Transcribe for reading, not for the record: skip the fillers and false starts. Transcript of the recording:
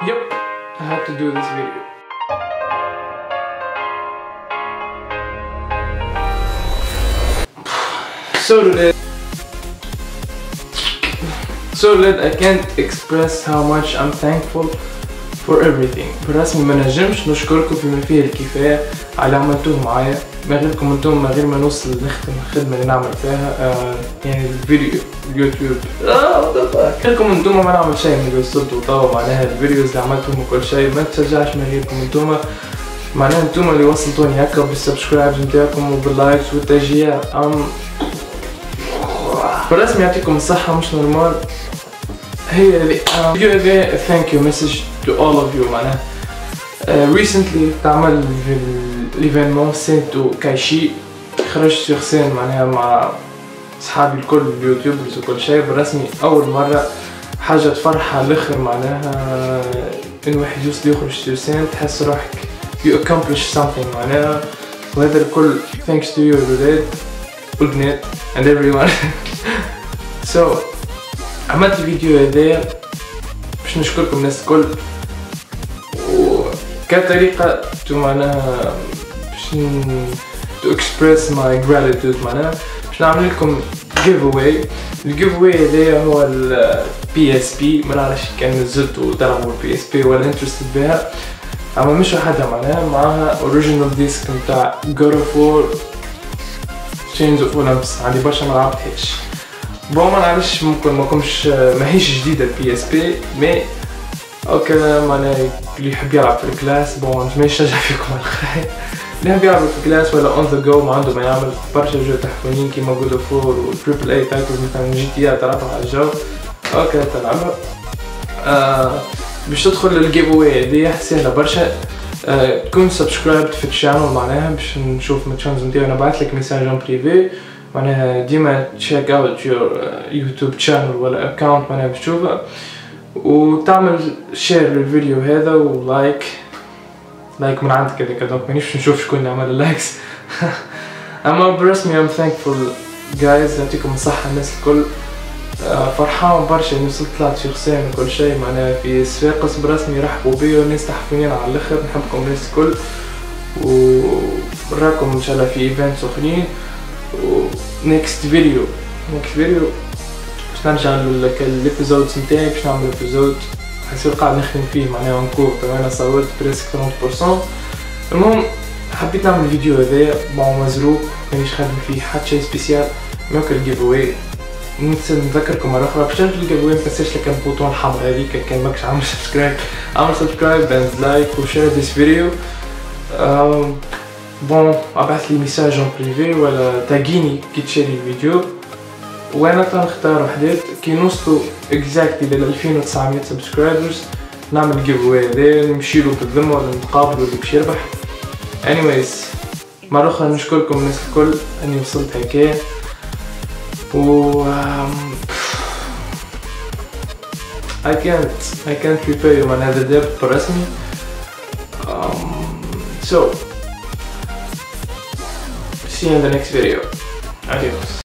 Yep, I had to do this video. So that I can't express how much I'm thankful for everything. بالرسمي ما نجمش نشكركم بما فيه الكفاية على عملتوه معايا. من غيركم انتم، من غير ما نوصل نختم الخدمة اللي نعمل فيها يعني الفيديو اليوتيوب غيركم انتم ما نعمل شيء من اللي وصلتوا طبعا. معناها الفيديوز اللي عملتهم وكل شيء ما تشجعش من غيركم انتم. معناها انتم اللي وصلتوني هكا بالسبسكرايبز نتاعكم وباللايكس والتشجيع. بالرسمي يعطيكم الصحة مش نورمال. هي الفيديو هذا thank you message to all of you. معناها recently تعمل في الايفينمون سنتو كايشي، خرجت شخصيا معناها مع صحابي الكل اليوتيوبرز وكل شيء. بالرسمي اول مرة حاجة تفرح على الاخر، معناها ان واحد يوصل يخرج شخصيا تحس روحك you accomplish something معناها. وهذا الكل thanks to you الولاد والبنات and everyone. so عملت الفيديو هذا باش نشكركم الناس الكل، وكطريقة معناها باش to express my gratitude. معناها باش نعمل لكم giveaway. الgiveaway هذا هو ال PSP. ما نعرفش كان نزلتوا تلعبوا PSP ولا انترستد بها، اما مش وحدها معناها معاها original disc نتاع God of War Chains of Olympus. عندي برشا ما لعبتهاش. بون ما نعرفش ممكن ماكمش ماهيش جديدة البي اس بي، مي اوكا معناها اللي يحب يلعب في الكلاس بون ما يشجع فيكم على الخير. اللي يحب يلعب في الكلاس ولا اون ذا جو ما عنده ما يعمل برشا جو تحفونين كيما جود اوف وور وتريبل اي تايتلز مثلا جي تي اي تلعبها على الجو اوكا تلعبها. باش تدخل للجيف اواي هذيا سهلة برشا. تكون سبسكرايبد في الشانل معناها باش نشوف التشانلز نتاعي نبعثلك ميساج اون بريفي. معناها ديما تشيك اوت يور يوتيوب شانل ولا اكونت معناها باش تشوفها، وتعمل شير للفيديو هذا ولايك من عندك هذاك. دونك مانيش نشوف شكون اللي عمل اللايكس. اما برسمي I'm thankful guys. يعطيكم الصحة الناس الكل. فرحان برشا اني وصلت طلعت شخصيا وكل شيء معناها في صفاقس. برسمي رحبوا بيا والناس تحفونين على الاخر. نحبكم الناس الكل ونراكم ان شاء الله في ايفنتس اخرين. و next video باش نرجع للابيزودز نتاعي. باش نعمل ابيزود حيصير قاعد نخدم فيه معناها نكور. انا صورت بريسك 30%. المهم حبيت نعمل الفيديو هذايا بون مزروق مانيش خادم فيه حتى شي سبيسيال. ماكل الجيف اواي نذكركم مرة أخرى باش تنجم الجيف اواي متنساش لك البوطون الحمراء هذيك. كان ماكش عامل سبسكرايب and لايك وشير ذيس فيديو. بون ابعث لي ميساج اون بريفي ولا تاجيني كي تشاري الفيديو وانا تنختار وحدات. كي نوصلوا اكزاكتلي ل 2900 سبسكرايبرز نعمل جيف اواي هذا نمشيلو بالذمه ولا نتقابلوا اللي باش يربح. anyways مرة أخرى نشكركم الناس الكل اني وصلت هكايا. و I can't repay you on هذا الدرب بالرسمي. So see you in the next video. Adios.